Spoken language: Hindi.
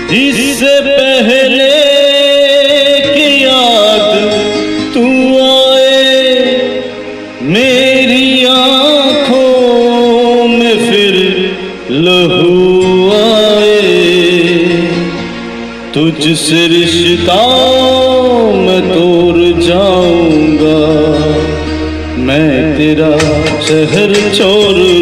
इससे पहले कि याद तू आए मेरी आंखों में फिर लहू आए, तुझसे रिश्ता मैं तोड़ जाऊंगा, मैं तेरा शहर छोड़